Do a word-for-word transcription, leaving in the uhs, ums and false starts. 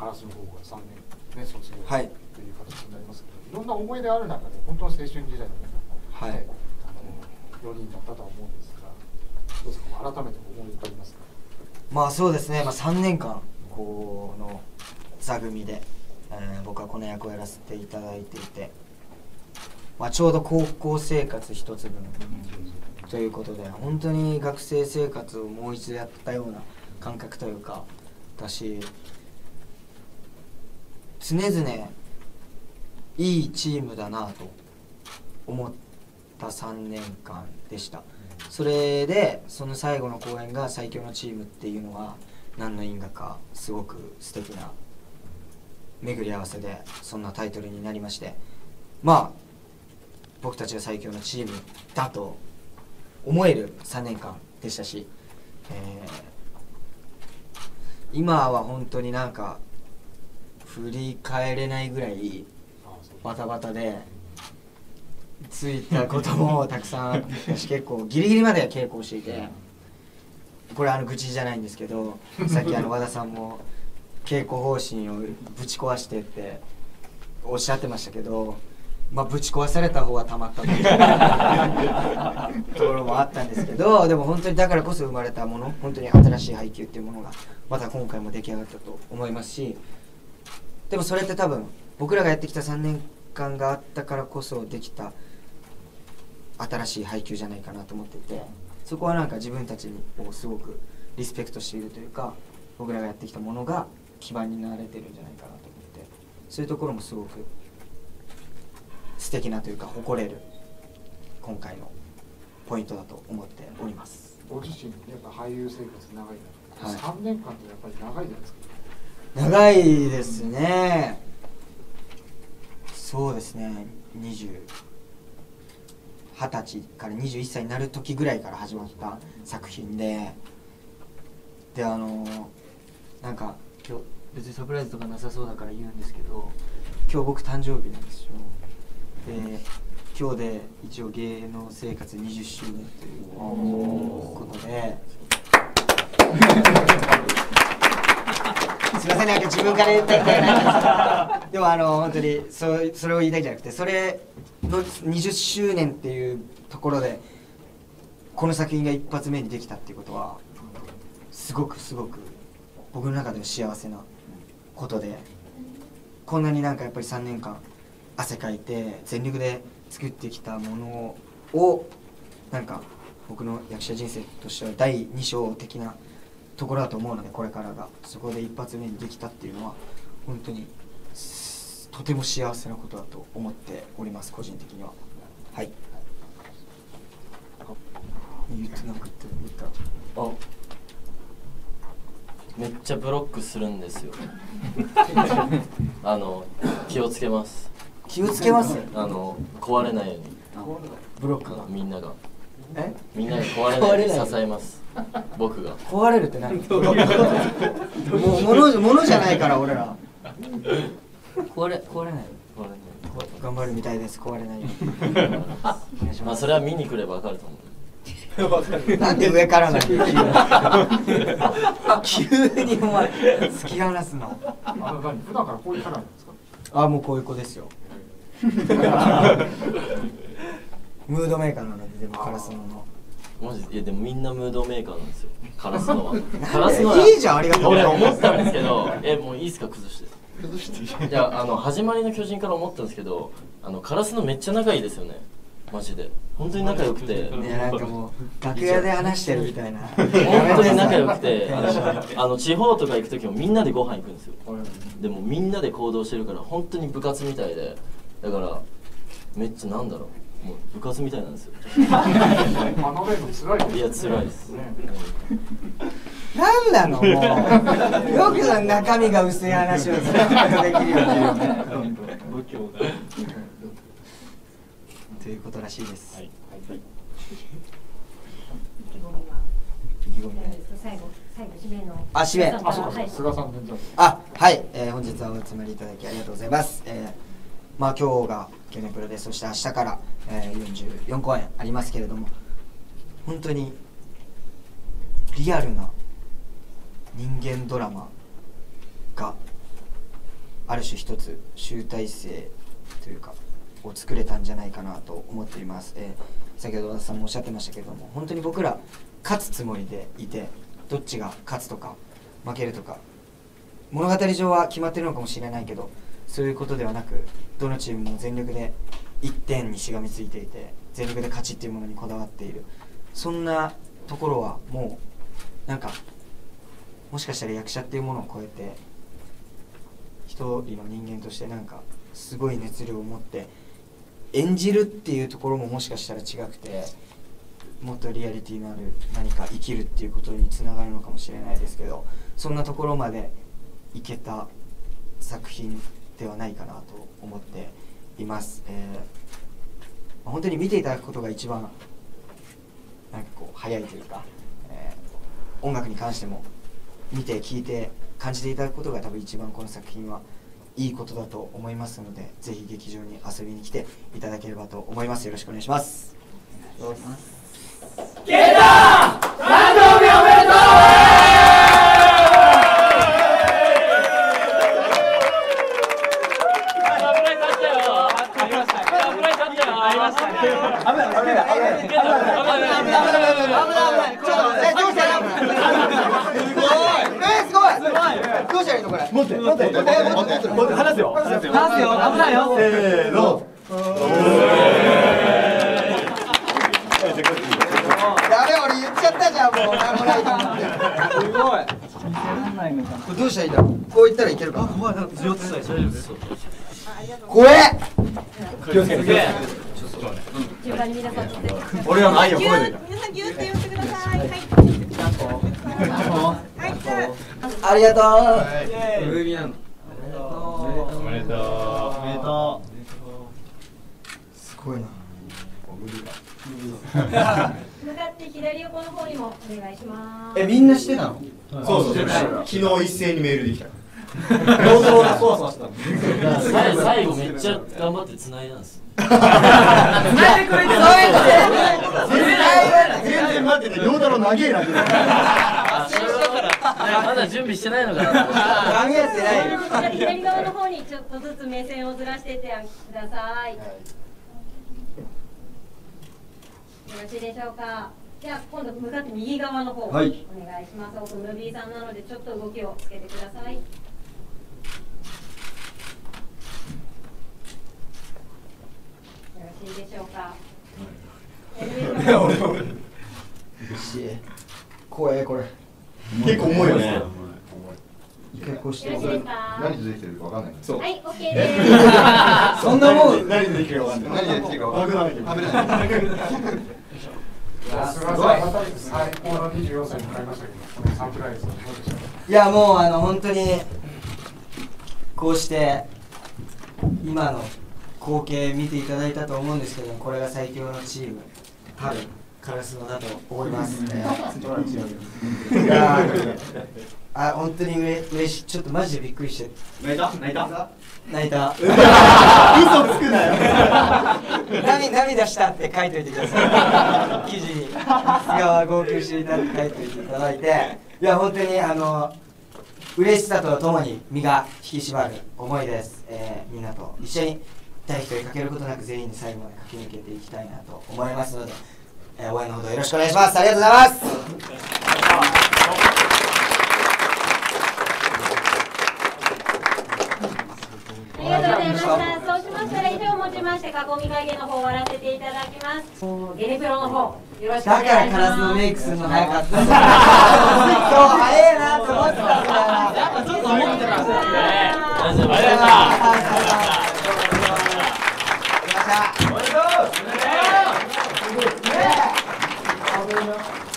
カラスの方がさんねんね卒業とはいいう形になりますけど、いろんな思い出ある中で本当の青春時代の、 はい、 あのよにんだったとは思うんですが、どうですか、改めて思い浮かびますか？ まあそうですね、まあ、さんねんかんこの座組で、えー、僕はこの役をやらせていただいていて、まあ、ちょうど高校生活一つ分ということで、本当に学生生活をもう一度やったような感覚というか、私常々いいチームだなと思ったさんねんかんでした。それでその最後の公演が最強のチームっていうのは何の因果かすごく素敵な巡り合わせでそんなタイトルになりまして、まあ僕たちが最強のチームだと思えるさんねんかんでしたし、えー、今は本当になんか振り返れないぐらいバタバタでついたこともたくさんあったし、結構ギリギリまで稽古をしていて、これあの愚痴じゃないんですけど、さっきあの和田さんも稽古方針をぶち壊してっておっしゃってましたけど、まあぶち壊された方がたまったというところもあったんですけど、でも本当にだからこそ生まれたもの、本当に新しい配球っていうものがまた今回も出来上がったと思いますし、でもそれって多分僕らがやってきたさんねんかんがあったからこそできた新しい配球じゃないかなと思っていて、そこはなんか自分たちをすごくリスペクトしているというか、僕らがやってきたものが基盤になれてるんじゃないかなと思って、そういうところもすごく素敵なというか誇れる今回のポイントだと思っております。 ご自身やっぱ俳優生活長いな、 はい、 さんねんかんってやっぱり長いじゃないですか。 長いですね。そうですね、にじゅうはたちからにじゅういっさいになる時ぐらいから始まった作品で、であのなんか今日別にサプライズとかなさそうだから言うんですけど、今日僕誕生日なんですよ。で今日で一応芸能生活にじゅっしゅうねんということですいません、なんか自分から言ったみたいなんですけど、でもあの本当にそそれを言いたいんじゃなくて、それのにじゅっしゅうねんっていうところでこの作品が一発目にできたっていうことはすごくすごく僕の中では幸せなことで、こんなになんかやっぱりさんねんかん汗かいて全力で作ってきたものをなんか僕の役者人生としてはだいに章的なところだと思うので、これからがそこで一発目にできたっていうのは本当にとても幸せなことだと思っております、個人的には。はい。言ってなくて言った。 あ、めっちゃブロックするんですよ。あの気をつけます。 気をつけます。 あの壊れないように。 ブロックがみんなが。 え？ みんなが壊れないように支えます。僕が。 壊れるって何？もう物物じゃないから俺ら。壊れ壊れない。 壊れない。 頑張るみたいです。壊れないように。 まあそれは見に来ればわかると思う。 なんで上からなんだよ。急にお前突き放すの。 あの何普段からこういうキャラなんですか？ あ、もうこういう子ですよ。ムードメーカーなので、でもカラスノの。 マジで、いやでもみんなムードメーカーなんですよ。カラスノは。カラスノは。 いいじゃん、ありがとう。 俺思ったんですけど、えもういいですか崩して。崩して。いやあの始まりの巨人から思ったんですけど、あのカラスノめっちゃ仲いいですよね。マジで。本当に仲良くて。 ね、なんかもう楽屋で話してるみたいな。 本当に仲良くて、あのあの地方とか行く時もみんなでご飯行くんですよ。でもみんなで行動してるから本当に部活みたいで、だからめっちゃなんだろう、もう部活みたいなんですよ。 学べるの辛いです。 いや辛いです。 なんなのもう。よく中身が薄い話をずっとできるよね。 度胸が。 ということらしいです。はい。 意気込みは。 意気込みは。 最後最後締めの。 あ、締め。 あ、そうか、菅さん全然。 あ、はい、えー、本日はお集まりいただきありがとうございます。えー、まあ今日がケネプロで、そして明日から、えー、よんじゅうよんこうえんありますけれども、本当にリアルな人間ドラマがある種一つ集大成というかを作れたんじゃないかなと思っています。えー、先ほど和田さんもおっしゃってましたけども、本当に僕ら勝つつもりでいて、どっちが勝つとか負けるとか物語上は決まってるのかもしれないけど、そういうことではなく、どのチームも全力でいってんにしがみついていて、全力で勝ちっていうものにこだわっている、そんなところはもうなんかもしかしたら役者っていうものを超えて一人の人間としてなんかすごい熱量を持って演じるっていうところももしかしたら違くて、もっとリアリティのある何か生きるっていうことにつながるのかもしれないですけど、そんなところまでいけた作品ではないかなと思っています。えー、本当に見ていただくことが一番なんかこう早いというか、えー、音楽に関しても見て聴いて感じていただくことが多分一番この作品はいいことだと思いますので、ぜひ劇場に遊びに来ていただければと思います。よろしくお願いします。 ケイタ誕生日おめでとう。 持って持って持って持って離すよ離すよ離すよ危ないよ。せーの。 やべ、俺言っちゃったじゃん、もう何もないと思って。すごい。これどうしたらいいんだろう。こう言ったらいけるかな。怖い、なんか強くしたい。大丈夫です。怖え。 気をつけて。 順番に皆さん取って。 俺らの愛を込めて。 皆さんギューって言ってください。はい。はい。 ありがとう。 おめでとう。おめでとう。おめでとう。 すごいな。 向かって左横の方にもお願いします。 え、みんなしてたの？ そうそうそう。昨日一斉にメールできた。 最後めっちゃ頑張って繋いだんです。 繋いでくれてそういうので。 全然待ってて、陽太郎長えな。 まだ準備してないのかな。 考えてない。 左側の方にちょっとずつ目線をずらしてってください。よろしいでしょうか。じゃあ今度向かって右側の方、はい、お願いします。奥ムービーさんなのでちょっと動きをつけてください。よろしいでしょうか。 怖いこれ。 結構重いよね。 結構してよろしいですか。 何でできてるかわかんない。 そう。はい、オッケーです。 そんなもん何でできるかわかんない。 何でできるかわかんない。危ない。 すごい。最高のにじゅうよんさいになりましたけど、このサプライズはどうでしたか。 いやもうあの本当にこうして今の光景見ていただいたと思うんですけど、これが最強のチーム春カラスノだと思います。いやあ本当にうれ嬉しい。ちょっとマジでびっくりして。 泣いた泣いた泣いた。 嘘つくなよ。 涙涙したって書いといてください。記事に菅は号泣していたって書いといていただいて、いや本当にあの嬉しさとともに身が引き締まる思いです。えー、みんなと一緒に誰一人欠けることなく全員で最後まで駆け抜けていきたいなと思いますので、えー、応援のほどよろしくお願いします。ありがとうございます。 ありがとうございました。そうしましたら以上をもちまして囲み会議の方を終わらせていただきます。ゲネプロの方よろしくお願いします。 だからカラスのメイクするの早かった。今日早いなと思ってたんだよな。やっぱちょっと思ってましたね。ありがとうございました。おめでとう。おめでとう。